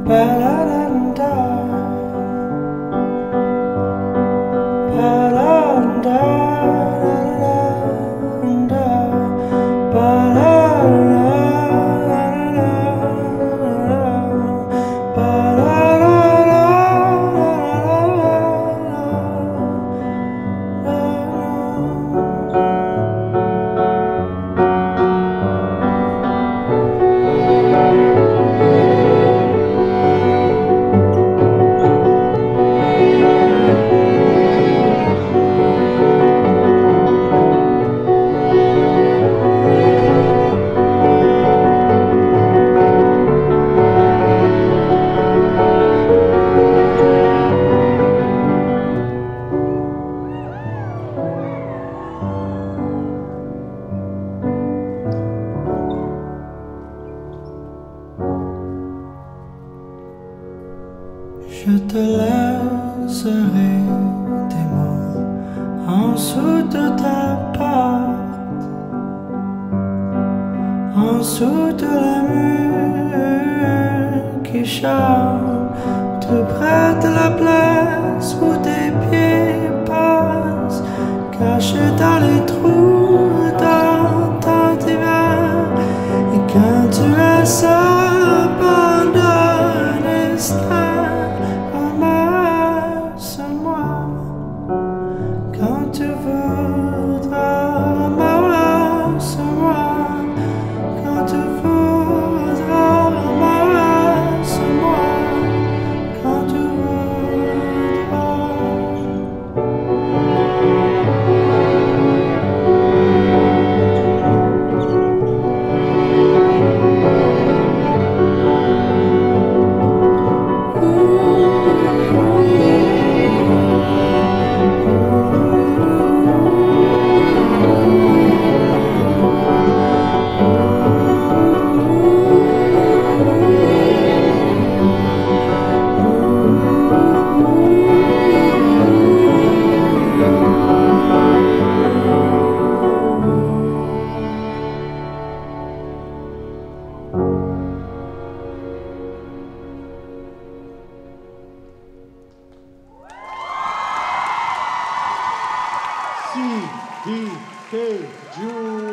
Ba-la-da-da, ba-la-da, je te laisserai des mots en dessous de ta porte, en dessous de la mur qui chante, tout près de la place où tes pieds passent, cachés dans les trous dans ton divan. Et quand tu es abandonné, ramasse-moi quand tu voudras, ramasse-moi quand tu voudras, ramasse-moi quand tu voudras. CDK,